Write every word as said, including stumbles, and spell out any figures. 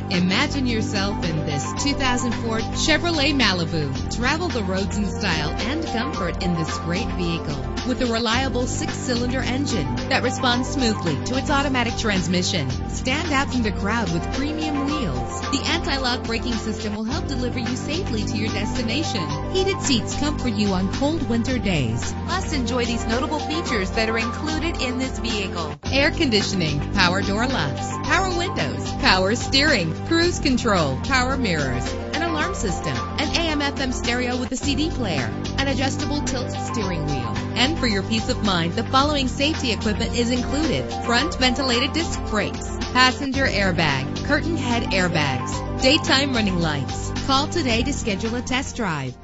Imagine yourself in this two thousand four Chevrolet Malibu. Travel the roads in style and comfort in this great vehicle. With a reliable six-cylinder engine that responds smoothly to its automatic transmission. Stand out from the crowd with premium wheels. The anti-lock braking system will help deliver you safely to your destination. Heated seats comfort you on cold winter days. Plus, enjoy these notable features that are included in this vehicle: air conditioning, power door locks, power windows, power steering, cruise control, power mirrors, an alarm system, an A M F M stereo with a C D player, an adjustable tilt steering wheel. And for your peace of mind, the following safety equipment is included: front ventilated disc brakes, passenger airbag, curtain head airbags, daytime running lights. Call today to schedule a test drive.